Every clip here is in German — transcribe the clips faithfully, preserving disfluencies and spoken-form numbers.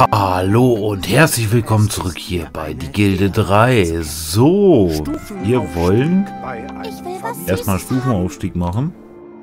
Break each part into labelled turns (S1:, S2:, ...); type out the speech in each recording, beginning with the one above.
S1: Hallo und herzlich willkommen zurück hier bei die Gilde drei. So, wir wollen erstmal Stufenaufstieg machen.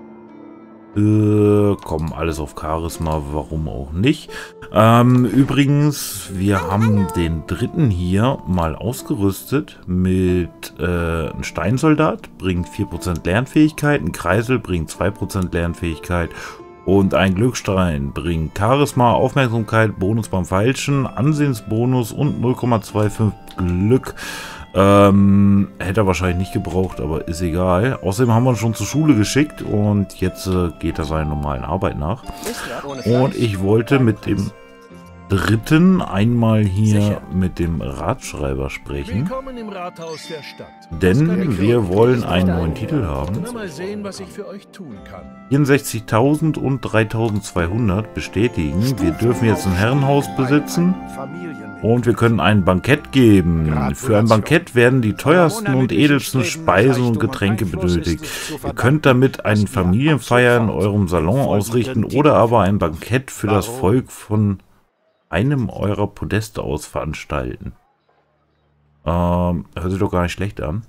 S1: Äh, komm, alles auf Charisma, warum auch nicht. Ähm, übrigens, wir haben den dritten hier mal ausgerüstet mit äh, einem Steinsoldat, bringt vier Prozent Lernfähigkeit, ein Kreisel bringt zwei Prozent Lernfähigkeit und ein Glücksstein bringt Charisma, Aufmerksamkeit, Bonus beim Feilschen, Ansehensbonus und null Komma fünfundzwanzig Glück. Ähm, hätte er wahrscheinlich nicht gebraucht, aber ist egal. Außerdem haben wir ihn schon zur Schule geschickt und jetzt äh, geht er seiner normalen Arbeit nach. Und ich wollte mit dem dritten einmal hier Sicher. mit dem Ratschreiber sprechen.
S2: Willkommen im Rathaus der Stadt.
S1: Denn wir wollen einen neuen Titel haben.
S2: Mal sehen, was ich für euch tun kann.
S1: vierundsechzigtausend und dreitausendzweihundert bestätigen. Wir dürfen jetzt ein Herrenhaus besitzen. Und wir können ein Bankett geben. Für ein Bankett werden die teuersten und edelsten Speisen und Getränke benötigt. Ihr könnt damit eine Familienfeier in eurem Salon ausrichten oder aber ein Bankett für das Volk von einem eurer Podeste aus veranstalten. Ähm, hört sich doch gar nicht schlecht an.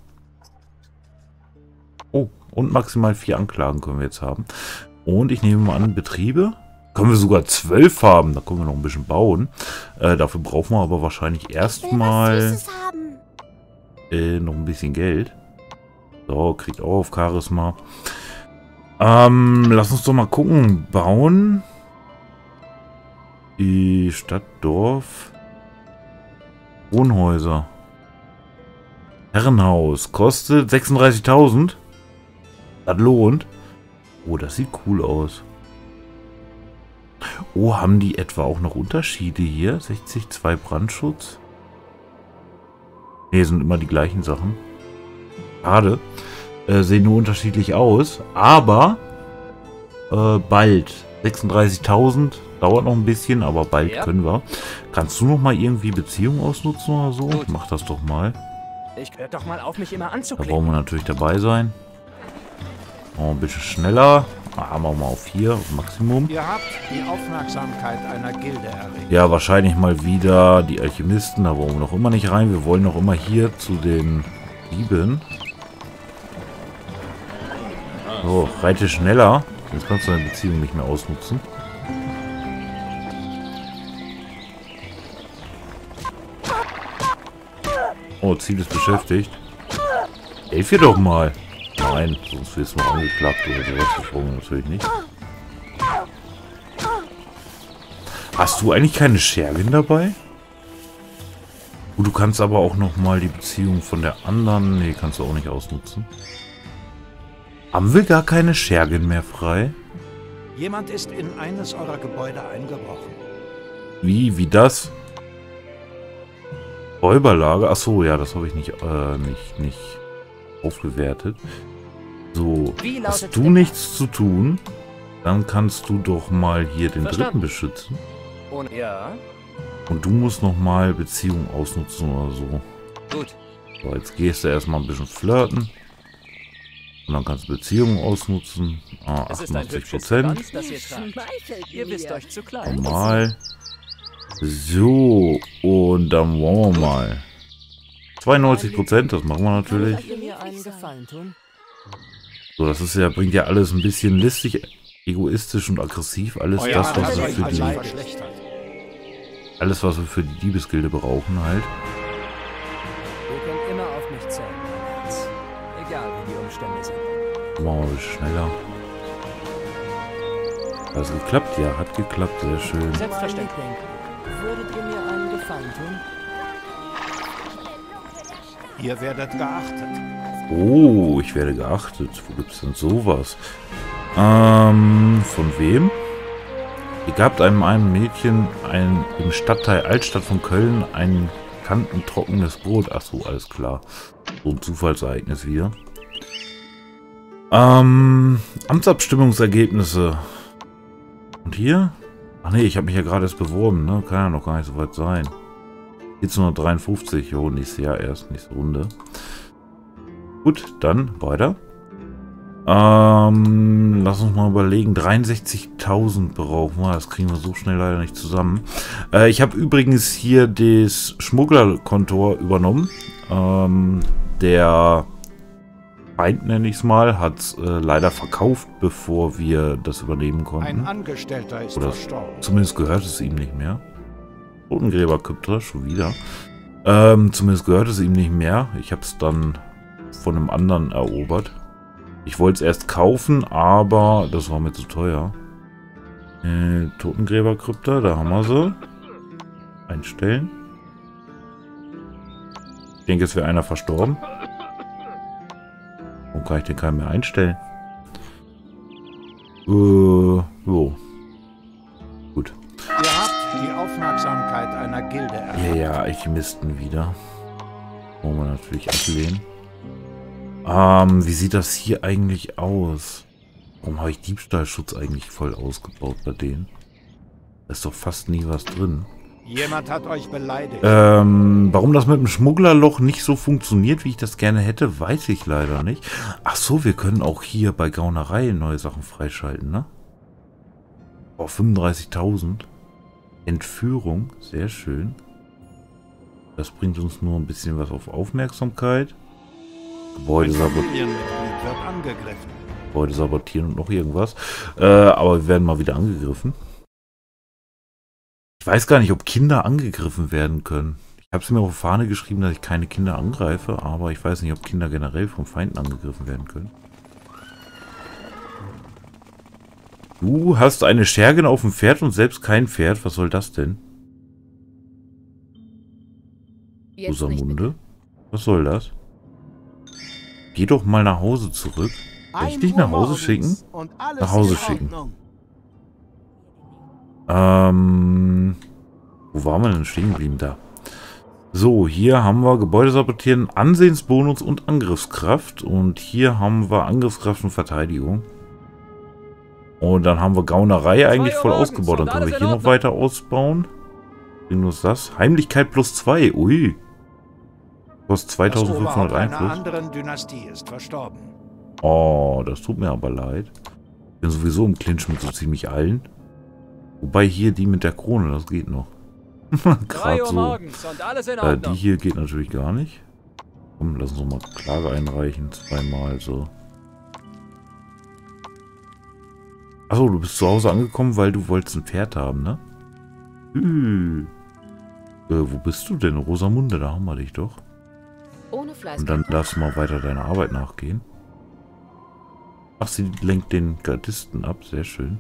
S1: Oh, und maximal vier Anklagen können wir jetzt haben. Und ich nehme mal an, Betriebe. Können wir sogar zwölf haben. Da können wir noch ein bisschen bauen. Äh, dafür brauchen wir aber wahrscheinlich erstmal äh, noch ein bisschen Geld. So, kriegt auch auf Charisma. Ähm, lass uns doch mal gucken. Bauen. Die Stadt, Dorf. Wohnhäuser. Herrenhaus. Kostet sechsunddreißigtausend. Das lohnt. Oh, das sieht cool aus. Oh, haben die etwa auch noch Unterschiede hier? sechzig, zwei Brandschutz. Ne, sind immer die gleichen Sachen. Schade. Äh, sehen nur unterschiedlich aus. Aber äh, bald. sechsunddreißigtausend. Dauert noch ein bisschen, aber bald ja. können wir. Kannst du noch mal irgendwie Beziehungen ausnutzen oder so? Gut. Mach das doch mal.
S3: Ich hör doch mal auf, mich immer anzuklicken.
S1: Da brauchen wir natürlich dabei sein. Oh, ein bisschen schneller. Ah, machen wir mal auf vier, auf Maximum.
S4: Ihr habt die Aufmerksamkeit einer Gilde erregt.
S1: Ja, wahrscheinlich mal wieder die Alchemisten. Da wollen wir noch immer nicht rein. Wir wollen noch immer hier zu den Dieben. So, reite schneller. Jetzt kannst du deine Beziehung nicht mehr ausnutzen. Oh, Ziel ist beschäftigt. Hilf ihr doch mal. Nein, sonst wirst du noch angeklagt oder sowas. Das wollen wir natürlich nicht. Hast du eigentlich keine Schergen dabei? Gut, du kannst aber auch noch mal die Beziehung von der anderen... Nee, kannst du auch nicht ausnutzen. Haben wir gar keine Schergen mehr frei?
S4: Jemand ist in eines eurer Gebäude eingebrochen.
S1: Wie? Wie das? Räuberlager? Achso, ja, das habe ich nicht, äh, nicht, nicht aufgewertet. So, hast du nichts zu tun? Dann kannst du doch mal hier den Dritten beschützen.
S3: Und, ja.
S1: Und du musst noch mal Beziehung ausnutzen oder so.
S3: Gut.
S1: So, jetzt gehst du erstmal ein bisschen flirten. Und dann kannst du Beziehungen ausnutzen. Ah, achtundachtzig Prozent.
S3: Ihr wisst euch zu klein.
S1: Normal. So, und dann wollen wir mal. zweiundneunzig Prozent, das machen wir natürlich. So, das ist ja, bringt ja alles ein bisschen listig, egoistisch und aggressiv. Alles das, was wir für die. Alles, was wir für die Diebesgilde brauchen, halt.
S3: Ihr könnt immer auf mich zählen, mein Herz. Egal wie die Umstände sind.
S1: Machen wir ein bisschen schneller. Hat es geklappt? Ja, hat geklappt, sehr schön.
S3: Selbstverständlich. Würdet ihr mir einen Gefallen tun?
S4: Ihr werdet geachtet.
S1: Oh, ich werde geachtet. Wo gibt es denn sowas? Ähm, von wem? Ihr gabt einem, einem Mädchen ein, im Stadtteil Altstadt von Köln ein kantentrockenes Brot. Achso, alles klar. So ein Zufallsereignis wieder. Ähm, Amtsabstimmungsergebnisse. Und hier? Ach nee, ich habe mich ja gerade erst beworben, ne? Kann ja noch gar nicht so weit sein. vierzehnhundertdreiundfünfzig, jo, nächstes Jahr erst, nächste Runde. Gut, dann weiter. Ähm, lass uns mal überlegen. dreiundsechzigtausend brauchen wir. Das kriegen wir so schnell leider nicht zusammen. Äh, ich habe übrigens hier das Schmugglerkontor übernommen. Ähm, der Feind, nenne ich es mal, hat es äh, leider verkauft, bevor wir das übernehmen konnten.
S4: Ein Angestellter ist
S1: Oder
S4: verstorben.
S1: zumindest gehört es ihm nicht mehr. Totengräberkrypta, schon wieder. Ähm, zumindest gehört es ihm nicht mehr. Ich habe es dann von einem anderen erobert. Ich wollte es erst kaufen, aber das war mir zu teuer. Äh, Totengräberkrypta, da haben wir sie. Einstellen. Ich denke, es wäre einer verstorben. Warum kann ich den keinen mehr einstellen? Äh, jo. Gut.
S4: Ihr habt die Aufmerksamkeit einer Gilde erhalten.
S1: Ja, ja, Alchemisten wieder. Wollen wir natürlich ablehnen. Ähm, wie sieht das hier eigentlich aus? Warum habe ich Diebstahlschutz eigentlich voll ausgebaut bei denen? Da ist doch fast nie was drin.
S4: Jemand hat euch beleidigt.
S1: Ähm, warum das mit dem Schmugglerloch nicht so funktioniert, wie ich das gerne hätte, weiß ich leider nicht. Ach so, wir können auch hier bei Gaunerei neue Sachen freischalten, ne? Oh, fünfunddreißigtausend. Entführung, sehr schön. Das bringt uns nur ein bisschen was auf Aufmerksamkeit. Gebäude, sabot
S4: Familienmitglied wird angegriffen.
S1: Gebäude sabotieren und noch irgendwas. Äh, aber wir werden mal wieder angegriffen. Ich weiß gar nicht, ob Kinder angegriffen werden können. Ich habe es mir auf die Fahne geschrieben, dass ich keine Kinder angreife, aber ich weiß nicht, ob Kinder generell vom Feinden angegriffen werden können. Du hast eine Schergen auf dem Pferd und selbst kein Pferd. Was soll das denn? Rosamunde? Was soll das? Geh doch mal nach Hause zurück. Soll ich dich nach Hause schicken? Nach Hause schicken. Ähm, wo waren wir denn stehen geblieben? Da. So, hier haben wir Gebäude sabotieren, Ansehensbonus und Angriffskraft. Und hier haben wir Angriffskraft und Verteidigung. Und dann haben wir Gaunerei eigentlich voll ausgebaut. Dann können wir hier noch weiter ausbauen. Bringen uns das. Heimlichkeit plus zwei. Ui. Kostet zweitausendfünfhundert Einfluss.
S4: Einer anderen Dynastie ist verstorben.
S1: Oh, das tut mir aber leid. Ich bin sowieso im Clinch mit so ziemlich allen. Wobei hier die mit der Krone, das geht noch. Gerade so. Äh, die hier geht natürlich gar nicht. Komm, lass uns mal Klage einreichen. Zweimal so. Achso, du bist zu Hause angekommen, weil du wolltest ein Pferd haben, ne? Hm. Äh, wo bist du denn? Rosamunde, da haben wir dich doch.
S5: Ohne Fleiß.
S1: Und dann darfst du mal weiter deiner Arbeit nachgehen. Ach, sie lenkt den Gardisten ab. Sehr schön.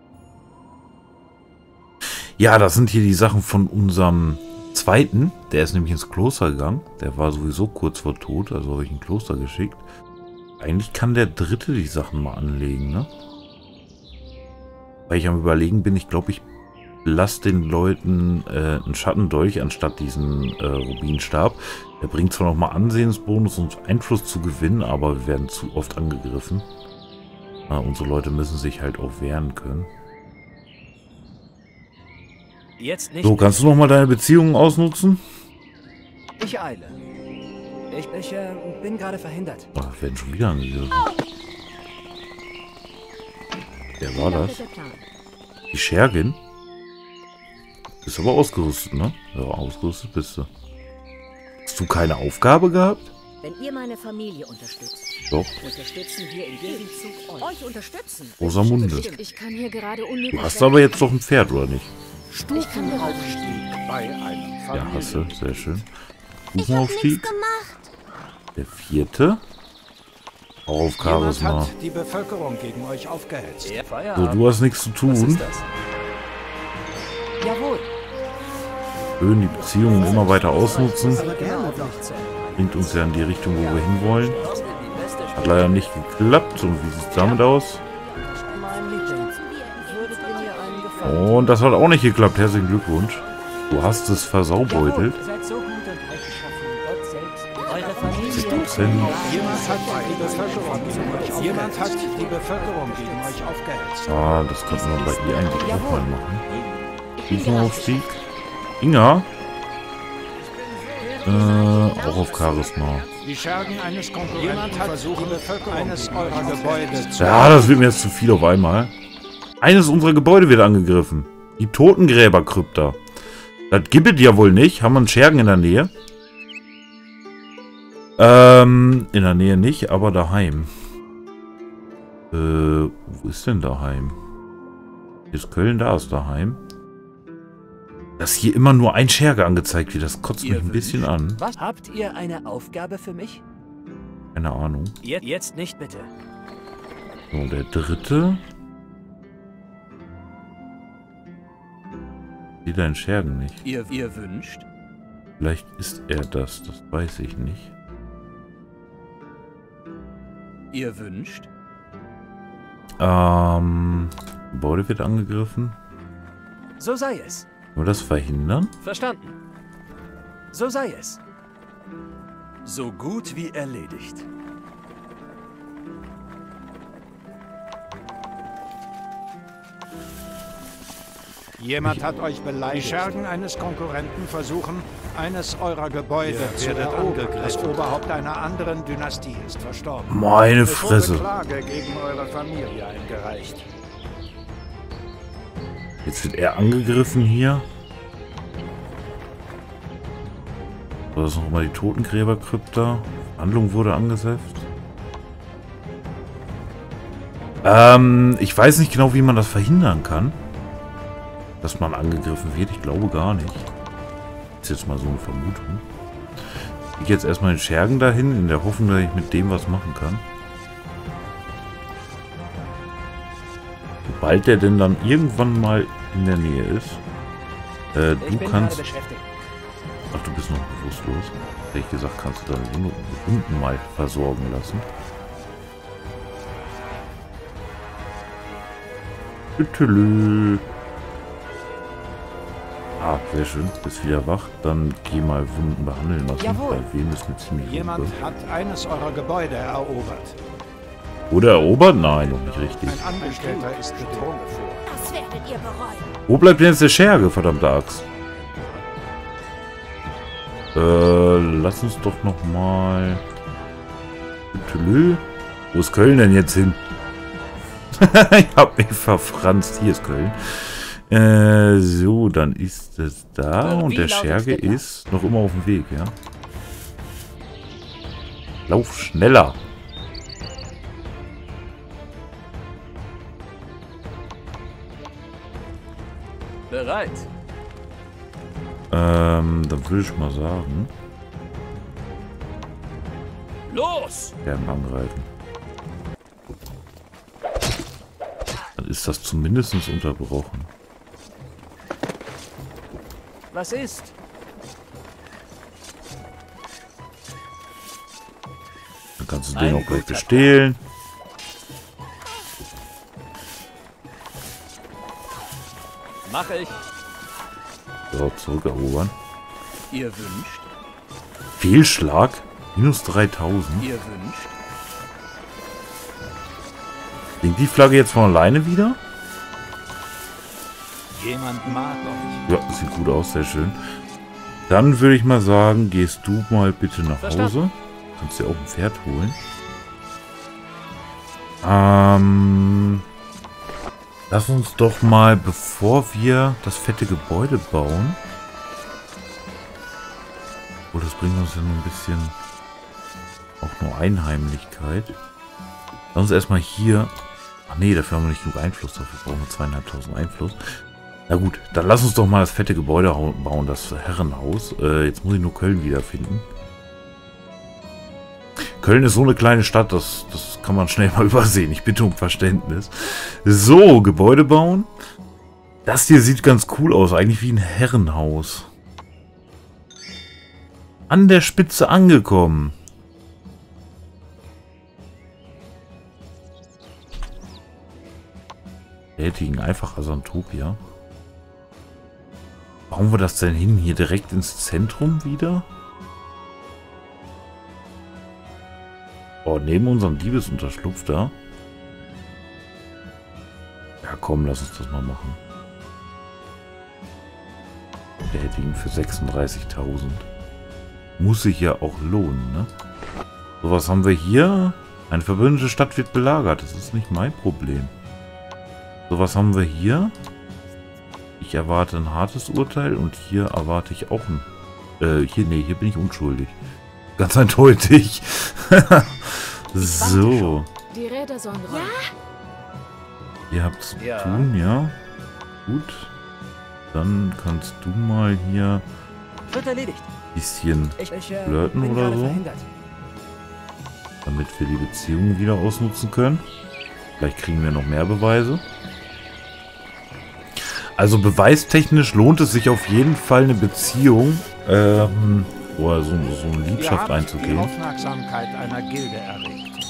S1: Ja, das sind hier die Sachen von unserem Zweiten. Der ist nämlich ins Kloster gegangen. Der war sowieso kurz vor Tod. Also habe ich ein Kloster geschickt. Eigentlich kann der Dritte die Sachen mal anlegen, ne? Weil ich am Überlegen bin, ich glaube, ich lasse den Leuten äh, einen Schattendolch anstatt diesen äh, Rubinstab. Der bringt zwar nochmal Ansehensbonus und Einfluss zu gewinnen, aber wir werden zu oft angegriffen. Äh, unsere Leute müssen sich halt auch wehren können.
S3: Jetzt nicht.
S1: So, kannst du nochmal deine Beziehungen ausnutzen?
S3: Ich eile. Ich, ich äh, bin gerade verhindert.
S1: Ach, wir werden schon wieder angegriffen. Wer war das? Die Schergen? Bist aber ausgerüstet, ne? Ja, ausgerüstet bist du. Hast du keine Aufgabe gehabt?
S5: Wenn ihr meine Familie unterstützt,
S1: Doch.
S5: unterstützen wir im Gegenzug euch. Euch unterstützen.
S1: Rosamunde.
S5: Ich kann hier gerade unmöglich...
S1: Du hast aber jetzt doch ein Pferd, oder nicht?
S4: Stufenaufstieg bei einem
S1: Ja, hast du. Sehr schön.
S6: Ich hab nichts
S1: Stufenaufstieg.
S6: gemacht.
S1: Der vierte. Auch auf
S4: Jemand
S1: Charisma.
S4: hat die Bevölkerung gegen euch aufgehetzt.
S3: Ja,
S1: So,
S3: Feierabend.
S1: du hast nichts zu
S3: Was
S1: tun.
S3: ist das?
S5: Jawohl.
S1: Schön die Beziehungen immer weiter ausnutzen.
S3: Aber gerne doch.
S1: Bringt uns ja in die Richtung, wo wir hinwollen. Hat leider nicht geklappt. Und wie sieht es damit aus?
S5: Mein Liebling. Würdet ihr mir einen Gefallen?
S1: Und das hat auch nicht geklappt. Herzlichen Glückwunsch. Du hast es versaubeutelt.
S3: Seid so gut und rechtschaffen. Gott selbst. Eure Familie.
S1: siebzig Prozent.
S4: Jemand hat die Bevölkerung gegen euch aufgehetzt. Jemand hat die Bevölkerung gegen euch aufgehetzt.
S1: Ah, das könnten wir bei ihr eigentlich auch mal machen. Stufenaufstieg. Inga? Äh, auch auf Charisma.
S4: Die Schergen eines Konkurrenten versuchen, die Bevölkerung eines eurer Gebäude zu...
S1: Ja, das wird mir jetzt zu viel auf einmal. Eines unserer Gebäude wird angegriffen. Die Totengräberkrypta. Das gibt es ja wohl nicht. Haben wir einen Schergen in der Nähe? Ähm, in der Nähe nicht, aber daheim. Äh, wo ist denn daheim? Hier ist Köln, da ist daheim. Dass hier immer nur ein Scherge angezeigt wird, das kotzt mich ein bisschen an.
S3: Was? Habt ihr eine Aufgabe für mich?
S1: Keine Ahnung.
S3: Je jetzt nicht, bitte.
S1: So, der dritte. Sieht ein Schergen nicht.
S3: Ihr, ihr wünscht?
S1: Vielleicht ist er das, das weiß ich nicht.
S3: Ihr wünscht?
S1: Ähm, Gebäude wird angegriffen.
S3: So sei es.
S1: Wollen wir das verhindern?
S3: Verstanden. So sei es.
S2: So gut wie erledigt.
S4: Jemand hat euch beleidigt. Die Schergen eines Konkurrenten versuchen, eines eurer Gebäude zu erobern. Das Oberhaupt einer anderen Dynastie ist verstorben.
S1: Meine
S4: Es
S1: Fresse.
S4: wurde Klage gegen eure Familie eingereicht.
S1: Jetzt wird er angegriffen hier. So, das ist nochmal die Totengräberkrypta. Handlung wurde angesetzt. Ähm, ich weiß nicht genau, wie man das verhindern kann. Dass man angegriffen wird. Ich glaube gar nicht. Das ist jetzt mal so eine Vermutung. Ich gehe jetzt erstmal den Schergen dahin, in der Hoffnung, dass ich mit dem was machen kann. Sobald der denn dann irgendwann mal in der Nähe ist. Äh, du kannst... Ach, du bist noch bewusstlos. Hätte ich gesagt, kannst du deine Wunden mal versorgen lassen. Tüttelü. Ah, sehr schön. Bist wieder wach. Dann geh mal Wunden behandeln lassen.
S3: Jawohl.
S1: Bei wem ist mir ziemlich
S4: Jemand
S1: Wumpe.
S4: hat eines eurer Gebäude erobert.
S1: Oder erobert? Nein, noch nicht richtig.
S4: Ein Angestellter ist bedroht.
S5: Das werdet ihr bereuen.
S1: Wo bleibt denn jetzt der Scherge, verdammte Axt? Äh, lass uns doch noch mal... Tüttelü. Wo ist Köln denn jetzt hin? Ich hab mich verfranst. Hier ist Köln. Äh, so, dann ist es da. Und der Scherge ist noch immer auf dem Weg, ja? Lauf schneller.
S3: Bereit.
S1: Ähm, dann würde ich mal sagen,
S3: Los!
S1: gerne angreifen. Dann ist das zumindest unterbrochen.
S3: Was ist?
S1: Dann kannst du den auch gleich bestehlen.
S3: Mache ich.
S1: So, zurückerobern.
S3: Ihr wünscht?
S1: Fehlschlag? Minus dreitausend.
S3: Ihr wünscht?
S1: Sinkt die Flagge jetzt von alleine wieder?
S4: Jemand mag euch.
S1: Ja, sieht gut aus, sehr schön. Dann würde ich mal sagen, gehst du mal bitte nach Hause.
S3: Verstanden.
S1: Kannst dir auch ein Pferd holen. Ähm... Lass uns doch mal, bevor wir das fette Gebäude bauen... Oh, das bringt uns ja nur ein bisschen... Auch nur Einheimlichkeit. Lass uns erstmal hier... Ach nee, dafür haben wir nicht genug Einfluss. Dafür brauchen wir zweieinhalbtausend Einfluss. Na gut, dann lass uns doch mal das fette Gebäude bauen, das Herrenhaus. Äh, jetzt muss ich nur Köln wiederfinden. Köln ist so eine kleine Stadt, das, das kann man schnell mal übersehen. Ich bitte um Verständnis. So, Gebäude bauen. Das hier sieht ganz cool aus, eigentlich wie ein Herrenhaus. An der Spitze angekommen. Tätigen, einfach Asantopia. Bauen wir das denn hin? Hier direkt ins Zentrum wieder? Oh, neben unserem Diebesunterschlupf da. Ja komm, lass uns das mal machen. Tätigen für sechsunddreißigtausend. Muss sich ja auch lohnen, ne? So, was haben wir hier? Eine verbündete Stadt wird belagert. Das ist nicht mein Problem. So, was haben wir hier? Ich erwarte ein hartes Urteil und hier erwarte ich auch ein... Äh, hier, nee, hier bin ich unschuldig. Ganz eindeutig. So.
S5: Die Räder sollen rollen.
S1: Ihr habt zu
S3: Ja.
S1: tun, ja? Gut. Dann kannst du mal hier
S3: Wird erledigt.
S1: ein bisschen
S3: Ich, ich äh,
S1: flirten
S3: bin
S1: oder
S3: gerade
S1: so,
S3: verhindert.
S1: damit wir die Beziehung wieder ausnutzen können. Vielleicht kriegen wir noch mehr Beweise. Also beweistechnisch lohnt es sich auf jeden Fall eine Beziehung, ähm, oder so, so eine
S4: Ihr
S1: Liebschaft
S4: habt die
S1: einzugehen.
S4: Aufmerksamkeit einer Gilde erregt.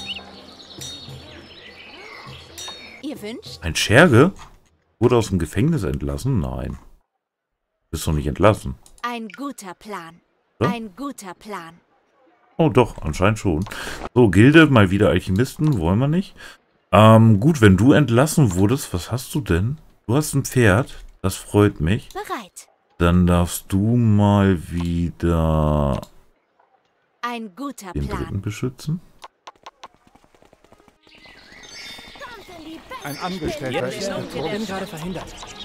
S5: Ihr wünscht?
S1: Ein Scherge? Wurde aus dem Gefängnis entlassen? Nein. Bist doch nicht entlassen.
S5: Ein guter Plan.
S1: Ja?
S5: Ein guter Plan.
S1: Oh doch, anscheinend schon. So, Gilde, mal wieder Alchemisten, wollen wir nicht. Ähm, gut, wenn du entlassen wurdest, was hast du denn? Du hast ein Pferd, das freut mich.
S5: Bereit.
S1: Dann darfst du mal wieder
S5: Ein guter
S1: den
S5: Plan.
S1: Dritten beschützen.
S4: Ein Angestellter ist
S3: Ich bin
S4: betrogen.
S3: gerade verhindert.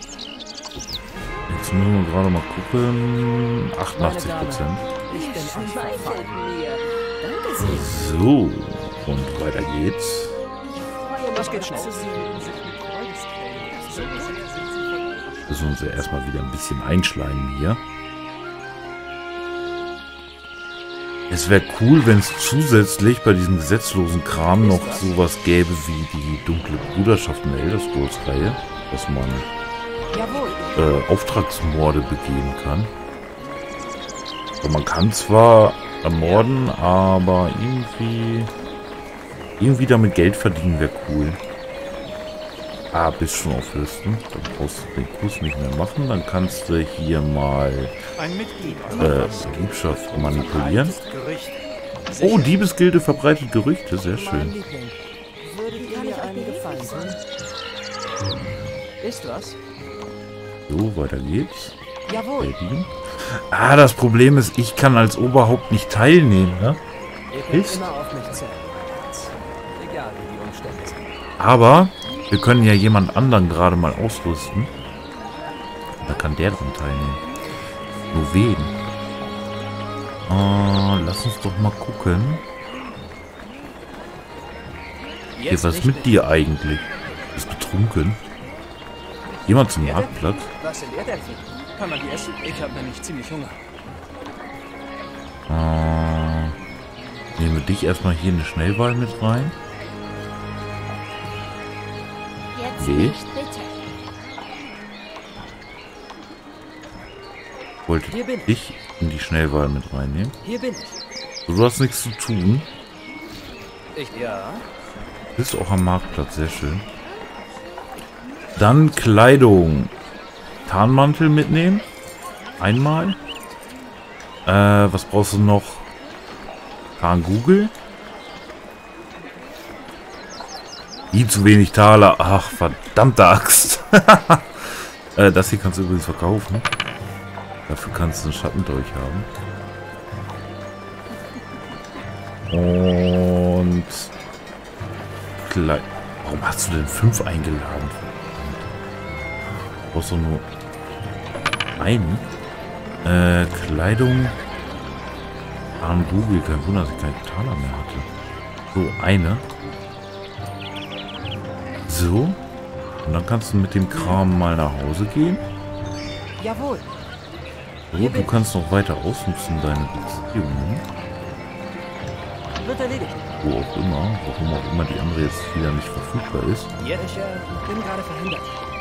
S1: Jetzt müssen wir gerade mal gucken. achtundachtzig Prozent.
S3: Ich bin euch
S5: Schmeichelt
S3: verfallen.
S5: mir. Danke sehr.
S1: So, und weiter geht's.
S3: Das geht schnell.
S1: Müssen wir uns ja erstmal wieder ein bisschen einschleimen hier. Es wäre cool, wenn es zusätzlich bei diesem gesetzlosen Kram noch sowas gäbe wie die dunkle Bruderschaft in der Elder Scrolls Reihe, dass man
S3: Jawohl.
S1: äh, Auftragsmorde begehen kann. Also man kann zwar ermorden, aber irgendwie irgendwie damit Geld verdienen wäre cool. Ah, bist schon auf Listen. Dann brauchst du den Kurs nicht mehr machen. Dann kannst du hier mal
S4: Ein Mitglied
S1: äh, Liebschaft manipulieren.
S4: Gericht.
S1: Oh, Diebesgilde verbreitet Gerüchte. Sehr
S3: Mein
S1: schön.
S3: Liebling. Würdet ihr mir einen Gefallen tun? Ist was?
S1: So, weiter geht's.
S3: Jawohl.
S1: Erledigen. Ah, das Problem ist, ich kann als Oberhaupt nicht teilnehmen, ne?
S3: Ihr könnt
S1: Hilfst?
S3: immer auf mich zählen. Egal wie die Umstände sind.
S1: Aber wir können ja jemand anderen gerade mal ausrüsten. Da kann der dran teilnehmen. Nur wen? Äh, lass uns doch mal gucken. Hier,
S3: Jetzt
S1: was ist
S3: nicht
S1: mit dir eigentlich? Bist betrunken? Jemand zum Marktplatz?
S3: Was sind Erdäpfel? Kann man die essen? Ich habe nämlich ziemlich Hunger.
S1: Äh, nehmen wir dich erstmal hier in eine Schnellwahl mit rein.
S5: Jetzt
S1: Nee.
S5: nicht, bitte.
S1: Wollte
S3: Hier bin ich.
S1: dich in die Schnellwahl mit reinnehmen.
S3: Hier bin ich.
S1: So, du hast nichts zu tun.
S3: Ich, ja.
S1: Bist auch am Marktplatz, sehr schön. Dann Kleidung. Tarnmantel mitnehmen. Einmal. Äh, was brauchst du noch? Tarngugel. Die zu wenig Taler. Ach, verdammte Axt. äh, das hier kannst du übrigens verkaufen. Dafür kannst du einen Schattendolch haben. Und... Kleid. Warum hast du denn fünf eingeladen? Du brauchst doch nur einen. Äh, Kleidung. An Google, kein Wunder, dass ich keine Taler mehr hatte. So, eine. So. Und dann kannst du mit dem Kram mal nach Hause gehen.
S3: Jawohl.
S1: So, du kannst noch weiter ausnutzen deine Beziehungen.
S3: Wird erledigt.
S1: Wo auch immer. Warum auch immer die andere jetzt wieder nicht verfügbar ist.
S3: Ja, ich äh, bin gerade verhindert.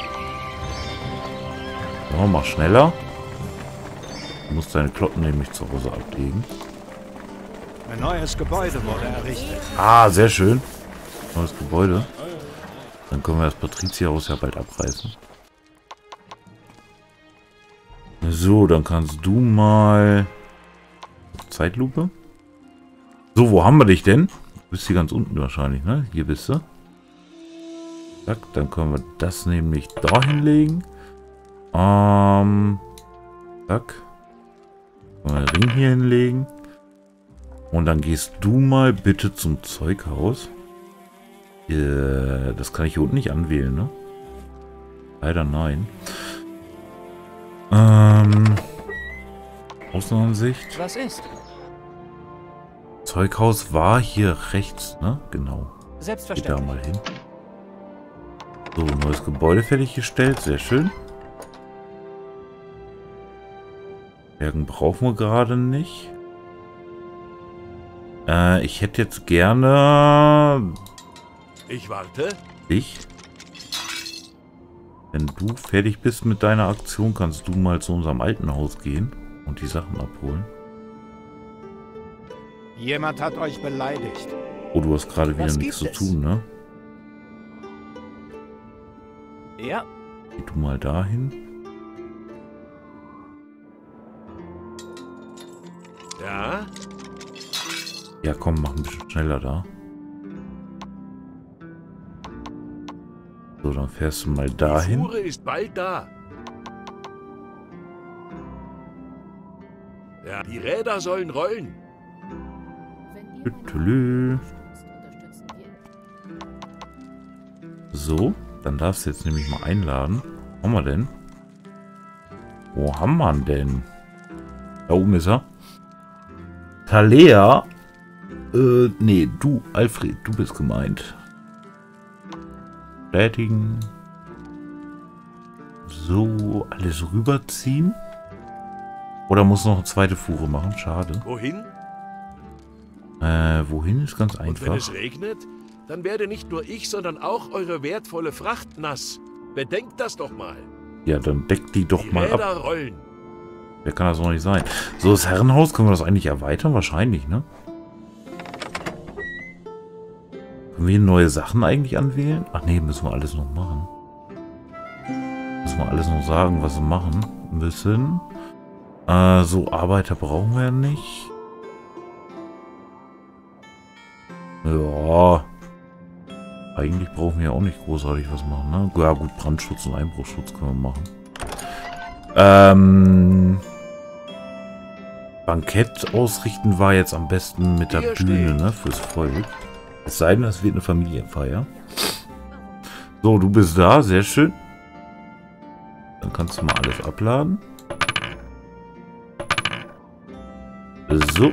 S1: So, mach schneller. Du musst deine Kloppen nämlich zu Hause ablegen.
S4: Ein neues Gebäude wurde errichtet.
S1: Ah, sehr schön. Neues Gebäude. Dann können wir das Patrizierhaus ja bald abreißen. So, dann kannst du mal... Zeitlupe. So, wo haben wir dich denn? Du bist hier ganz unten wahrscheinlich, ne? Hier bist du. Zack, dann können wir das nämlich da hinlegen. Ähm... Zack. Können wir den Ring hier hinlegen. Und dann gehst du mal bitte zum Zeughaus. Äh, das kann ich hier unten nicht anwählen, ne? Leider nein. Ähm, Außenansicht.
S3: Was ist?
S1: Zeughaus war hier rechts, ne? Genau. Geh da
S3: Selbstverständlich.
S1: mal hin. So, neues Gebäude fertiggestellt. Sehr schön. Bergen brauchen wir gerade nicht. Äh, ich hätte jetzt gerne
S2: Ich warte.
S1: dich. Wenn du fertig bist mit deiner Aktion, kannst du mal zu unserem alten Haus gehen und die Sachen abholen.
S4: Jemand hat euch beleidigt.
S1: Oh, du hast gerade wieder
S3: Was
S1: nichts zu
S3: gibt es?
S1: tun, ne?
S3: Ja,
S1: Geh du mal dahin.
S2: Ja?
S1: Ja, komm, mach ein bisschen schneller da. So, dann fährst du mal
S2: Die
S1: dahin.
S2: Fuhre ist bald da. Ja, die Räder sollen rollen.
S1: Tütülü. So, dann darfst du jetzt nämlich mal einladen. Wo haben wir denn? Wo haben wir ihn denn? Da oben ist er. Talea. Äh, nee, du, Alfred, du bist gemeint. Bestätigen. So, alles rüberziehen. Oder muss noch eine zweite Fuhre machen? Schade.
S2: Wohin?
S1: Äh, wohin ist ganz
S2: Und wenn
S1: einfach.
S2: es regnet, dann werde nicht nur ich, sondern auch eure wertvolle Fracht nass. Bedenkt das doch mal.
S1: Ja, dann deckt die doch
S2: Die
S1: mal ab.
S2: Räder rollen.
S1: Wer kann das noch nicht sein? So, das Herrenhaus, können wir das eigentlich erweitern? Wahrscheinlich, ne? Können wir neue Sachen eigentlich anwählen? Ach nee, müssen wir alles noch machen. Müssen wir alles noch sagen, was wir machen müssen. Äh, so, Arbeiter brauchen wir ja nicht. Ja. Eigentlich brauchen wir ja auch nicht großartig was machen, ne? Ja gut, Brandschutz und Einbruchschutz können wir machen. Ähm... Bankett ausrichten war jetzt am besten mit der
S2: Hier
S1: Bühne,
S2: steht.
S1: ne? Fürs Volk. Es sei denn, es wird eine Familienfeier. So, du bist da, sehr schön. Dann kannst du mal alles abladen. So.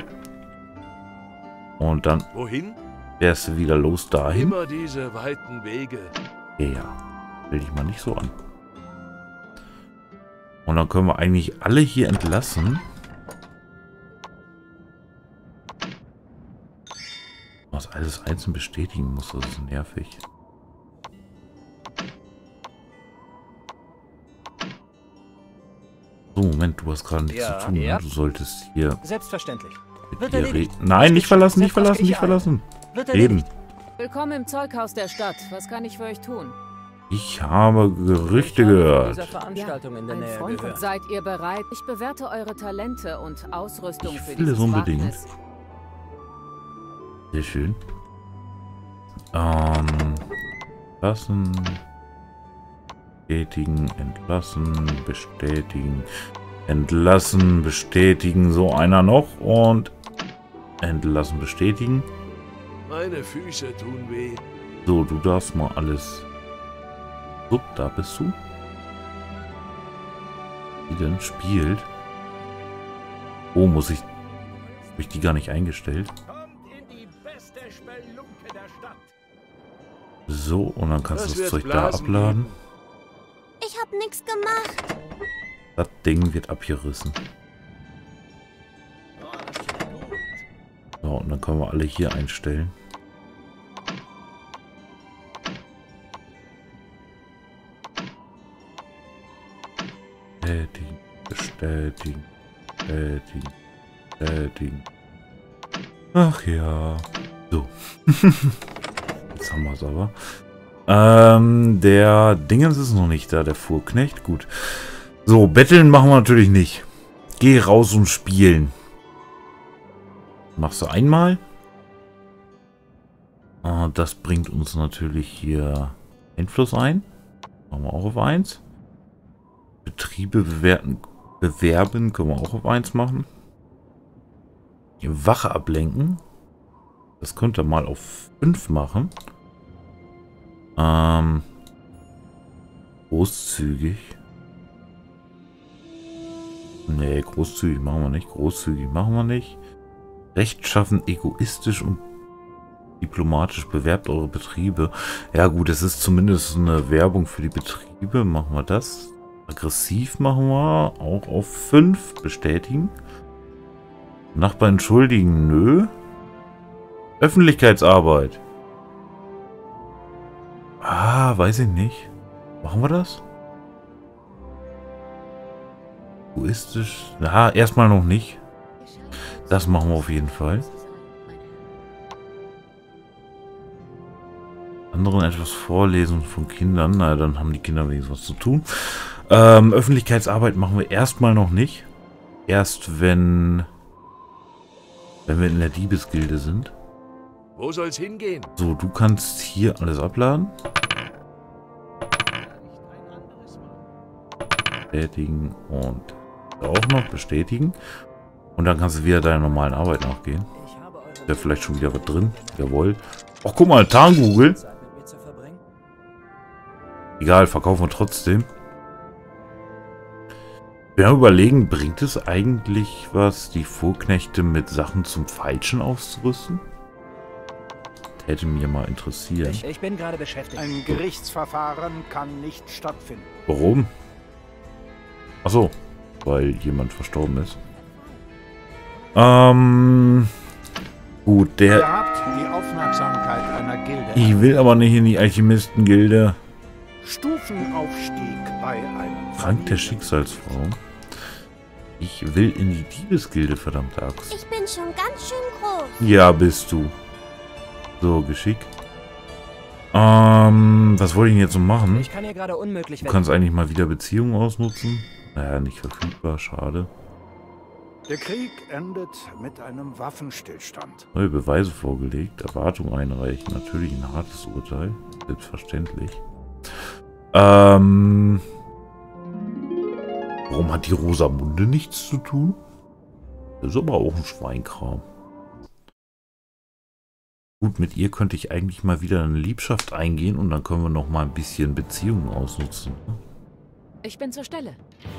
S1: Und dann
S2: Wohin?
S1: fährst du wieder los dahin.
S2: Immer diese weiten Wege.
S1: Ja, ja. Stell dich mal nicht so an. Und dann können wir eigentlich alle hier entlassen. Was alles einzeln bestätigen muss, das ist nervig. So, Moment, du hast gerade nichts
S3: Ja,
S1: zu tun.
S3: ja.
S1: Ne? Du solltest hier
S3: selbstverständlich.
S1: mit
S3: Wird
S1: ihr
S3: erledigt.
S1: reden. Nein, nicht verlassen, nicht
S3: Setzt euch
S1: verlassen, nicht
S3: ein.
S1: verlassen.
S3: Wird
S1: Reden.
S3: erledigt.
S5: Willkommen im Zeughaus der Stadt. Was kann ich für euch tun?
S1: Ich habe Gerüchte
S3: Ich habe von
S1: gehört.
S3: dieser Veranstaltung in der
S5: ein
S3: Nähe
S5: Freund.
S3: gehört.
S5: Seid ihr bereit? Ich bewerte eure Talente und Ausrüstung
S1: Ich
S5: für
S1: will
S5: dieses
S1: es unbedingt.
S5: Wagnis.
S1: Sehr schön. Ähm, lassen. Bestätigen, entlassen, bestätigen, entlassen, bestätigen. So, einer noch und entlassen, bestätigen.
S2: Meine Füße tun weh.
S1: So, du darfst mal alles. So, da bist du. Die denn spielt. Oh, muss ich. Habe ich die gar nicht eingestellt?
S4: Kommt in die beste Spelunke der Stadt.
S1: So, und dann kannst
S2: Das
S1: du das
S2: wird
S1: Zeug da
S2: Blasen
S1: abladen.
S2: geben.
S5: Ich hab nichts gemacht.
S1: Das Ding wird abgerissen. So, und dann können wir alle hier einstellen. Bestätigen, bestätigen, bestätigen, bestätigen. Ach ja. So. Jetzt haben wir es aber. Ähm, der Dingens ist noch nicht da, der Fuhrknecht. Gut. So, betteln machen wir natürlich nicht. Geh raus und spielen. Machst du einmal. Ah, das bringt uns natürlich hier Einfluss ein. Machen wir auch auf eins. Betriebe bewerten, bewerben können wir auch auf eins machen. Wache ablenken. Das könnt ihr mal auf fünf machen. Ähm, großzügig. Nee, großzügig machen wir nicht. Großzügig machen wir nicht. Rechtschaffen, egoistisch und diplomatisch bewerbt eure Betriebe. Ja gut, es ist zumindest eine Werbung für die Betriebe. Machen wir das. Aggressiv machen wir auch auf fünf. Bestätigen. Nachbar entschuldigen. Nö. Öffentlichkeitsarbeit. Ah, weiß ich nicht. Machen wir das? Egoistisch. Na, erstmal noch nicht. Das machen wir auf jeden Fall. Anderen etwas vorlesen von Kindern. Na, dann haben die Kinder wenigstens was zu tun. Ähm, Öffentlichkeitsarbeit machen wir erstmal noch nicht. Erst wenn... Wenn wir in der Diebesgilde sind.
S2: Wo soll's hingehen?
S1: So, du kannst hier alles abladen. Bestätigen und auch noch bestätigen. Und dann kannst du wieder deiner normalen Arbeit nachgehen. Ist ja vielleicht schon wieder was drin. Jawohl. Ach, guck mal, Tarnkugel. Egal, verkaufen wir trotzdem. Wir haben überlegen, bringt es eigentlich was, die Fuhrknechte mit Sachen zum Falschen auszurüsten? Hätte mir mal interessiert.
S3: Ich, ich bin gerade beschäftigt.
S4: Ein Gerichtsverfahren kann nicht stattfinden.
S1: Warum? Achso, weil jemand verstorben ist. Ähm, gut, der...
S4: Ihr habt die Aufmerksamkeit einer Gilde.
S1: Ich will aber nicht in die Alchemistengilde.
S4: Stufenaufstieg bei einem
S1: Frank der Schicksalsfrau. Ich will in die Diebesgilde, verdammte Axt.
S5: Ich bin schon ganz schön groß.
S1: Ja, bist du. So, Geschick. Ähm, was wollte ich denn jetzt so machen?
S3: Ich kann hier gerade unmöglich
S1: Du kannst eigentlich mal wieder Beziehungen ausnutzen. Naja, nicht verfügbar, schade.
S4: Der Krieg endet mit einem Waffenstillstand.
S1: Neue Beweise vorgelegt, Erwartung einreichen. Natürlich ein hartes Urteil. Selbstverständlich. Ähm... Warum hat die Rosamunde nichts zu tun? Das ist aber auch ein Schweinkram. Gut, mit ihr könnte ich eigentlich mal wieder eine Liebschaft eingehen und dann können wir noch mal ein bisschen Beziehungen ausnutzen.
S5: Ich bin zur Stelle.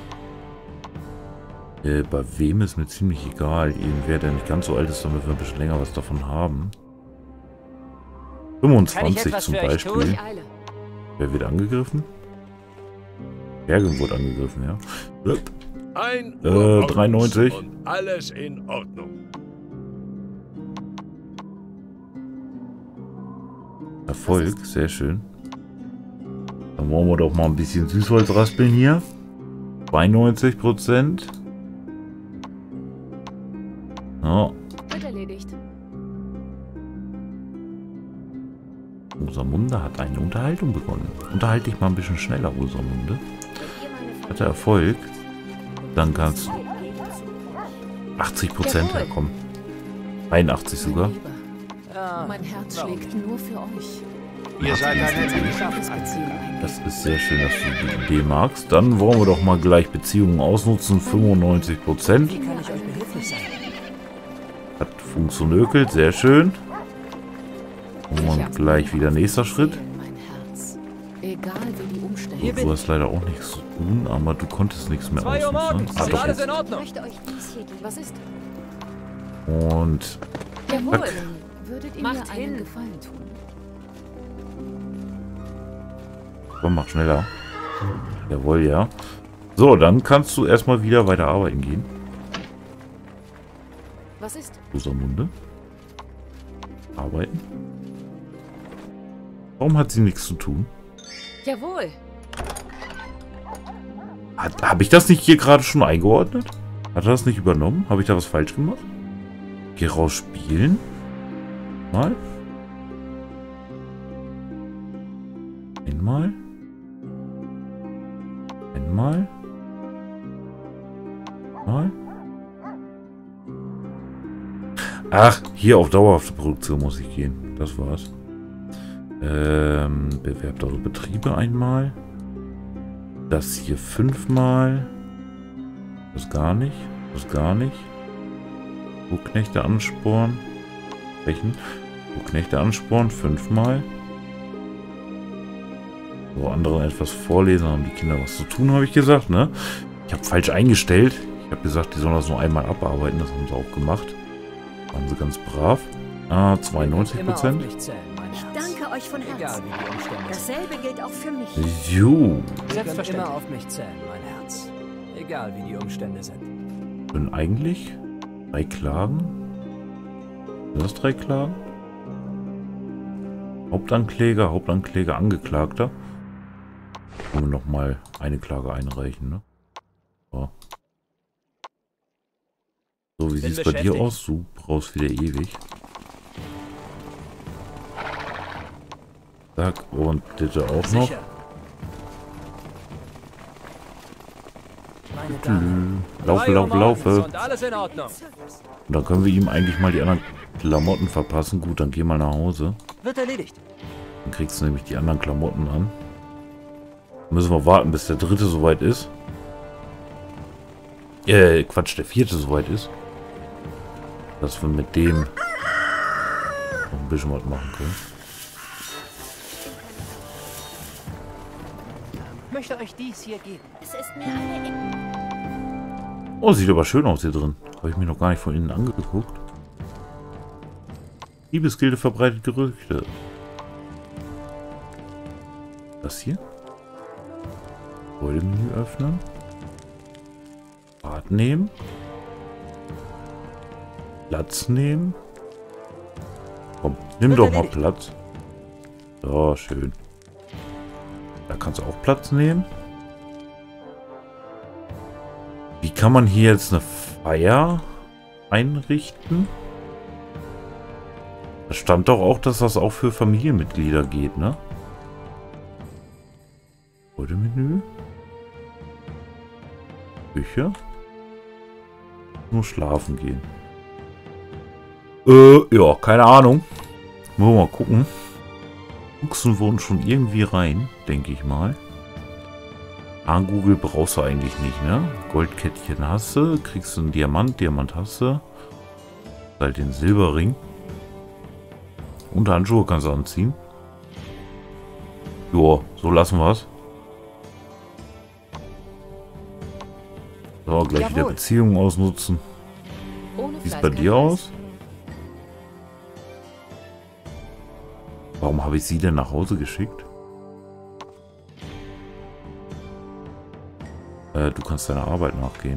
S1: Äh, bei wem ist mir ziemlich egal. Irgendwer, der nicht ganz so alt ist, damit wir ein bisschen länger was davon haben. fünfundzwanzig zum Beispiel. Wer wird angegriffen? Bergen wurde angegriffen, ja.
S2: Ein
S1: Äh, dreiundneunzig.
S2: Und alles in Ordnung.
S1: Erfolg, sehr schön. Dann wollen wir doch mal ein bisschen Süßholz raspeln hier. zweiundneunzig Prozent. Ja.
S5: Wird erledigt.
S1: Rosamunde hat eine Unterhaltung begonnen. Unterhalte dich mal ein bisschen schneller, Rosamunde. Hatte Erfolg. Dann kannst du achtzig Prozent herkommen. einundachtzig sogar.
S5: Mein Herz schlägt nur für euch.
S4: Ihr seid eine
S5: Beziehung.
S1: Das ist sehr schön, dass du die Idee magst. Dann wollen wir doch mal gleich Beziehungen ausnutzen. fünfundneunzig Prozent.
S3: Wie kann ich euch behilflich sein?
S1: Hat funktioniert, sehr schön. Und gleich wieder nächster Schritt.
S5: Mein Herz. Egal wie die Umstände.
S1: Du, du hast leider auch nichts zu tun, aber du konntest nichts mehr
S3: zwei Uhr
S1: ausnutzen.
S3: morgens.
S1: Ah,
S3: Ist
S1: doch
S3: alles
S1: jetzt.
S3: in Ordnung?
S5: Ich möchte euch dies hier geben. Was ist?
S1: Und
S5: Jawohl.
S1: Zack.
S5: Würdet ihr
S3: Macht
S5: mir einen
S3: hin.
S5: Gefallen tun?
S1: komm, mach schneller. Jawohl, ja. So, dann kannst du erstmal wieder weiter arbeiten gehen.
S5: Was ist?
S1: Rosamunde. Arbeiten. Warum hat sie nichts zu tun?
S5: Jawohl.
S1: Habe ich das nicht hier gerade schon eingeordnet? Hat er das nicht übernommen? Habe ich da was falsch gemacht? Geh raus spielen. Mal. Einmal. Einmal. Mal. Ach, hier auf dauerhafte Produktion muss ich gehen. Das war's. Ähm, bewerbt eure Betriebe einmal. Das hier fünfmal. Das gar nicht. Das gar nicht. Knechte ansporen. Sprechen. Knechte ansporen. Fünfmal. So, anderen etwas vorlesen, haben die Kinder was zu tun, habe ich gesagt, ne? Ich habe falsch eingestellt. Ich habe gesagt, die sollen das nur einmal abarbeiten. Das haben sie auch gemacht. Waren sie ganz brav. Ah, zweiundneunzig Prozent.
S5: Ich danke euch von Herzen. Dasselbe gilt auch für mich.
S1: Jo.
S3: Selbstverständlich immer auf mich zählen, mein Herz. Egal, wie die Umstände sind.
S1: Und eigentlich drei Klagen? Sind das drei Klagen? Hauptankläger, Hauptankläger, Angeklagter. Können wir nochmal eine Klage einreichen, ne? So, so wie sieht es bei dir aus? Du brauchst wieder ewig. Zack, und bitte auch noch. Laufe, laufe, laufe. Und dann können wir ihm eigentlich mal die anderen Klamotten verpassen. Gut, dann geh mal nach Hause.
S3: Wird erledigt.
S1: Dann kriegst du nämlich die anderen Klamotten an. Dann müssen wir warten, bis der dritte soweit ist. Äh, Quatsch, der vierte soweit ist. Dass wir mit dem noch ein bisschen was machen können.
S3: Ich möchte euch dies hier geben.
S5: Es ist mir eine Ehre.
S1: Oh, sieht aber schön aus hier drin. Habe ich mir noch gar nicht von innen angeguckt. Liebesgilde verbreitet Gerüchte. Das hier? Gebäudemenü öffnen. Bad nehmen. Platz nehmen. Komm, nimm doch mal Platz. So, schön. Da kannst du auch Platz nehmen. Wie kann man hier jetzt eine Feier einrichten? Da stand doch auch, dass das auch für Familienmitglieder geht, ne? Menü. Küche. Nur schlafen gehen. Äh, ja, keine Ahnung. Wollen wir mal gucken. Fuchsen wurden schon irgendwie rein, denke ich mal. Arngugel brauchst du eigentlich nicht, ne? Goldkettchen hast du, kriegst du einen Diamant, Diamant hast du. Halt den Silberring. Und Handschuhe kannst du anziehen. Joa, so lassen wir es. So, gleich Jawohl. Wieder Beziehungen ausnutzen. Wie sieht es bei dir aus? Warum habe ich sie denn nach Hause geschickt? Äh, du kannst deiner Arbeit nachgehen.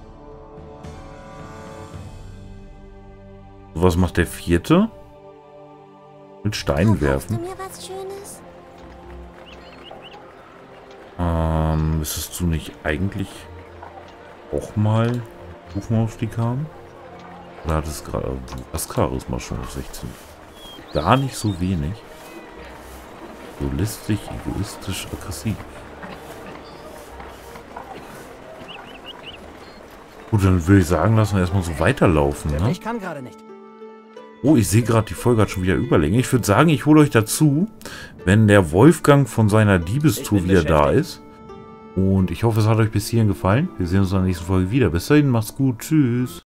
S1: Was macht der vierte? Mit Steinen werfen.
S5: Du mir was Schönes?
S1: Ähm, müsstest du nicht eigentlich auch mal Rufenaufstieg haben? Oder hat es gerade das Charisma schon auf sechzehn? Gar nicht so wenig. So listig, egoistisch, aggressiv. Gut, dann würde ich sagen, lassen wir erstmal so weiterlaufen, ne?
S3: Ich kann gerade nicht.
S1: Oh, ich sehe gerade, die Folge hat schon wieder Überlänge. Ich würde sagen, ich hole euch dazu, wenn der Wolfgang von seiner Diebestour wieder da ist. Und ich hoffe, es hat euch bis hierhin gefallen. Wir sehen uns in der nächsten Folge wieder. Bis dahin, macht's gut. Tschüss.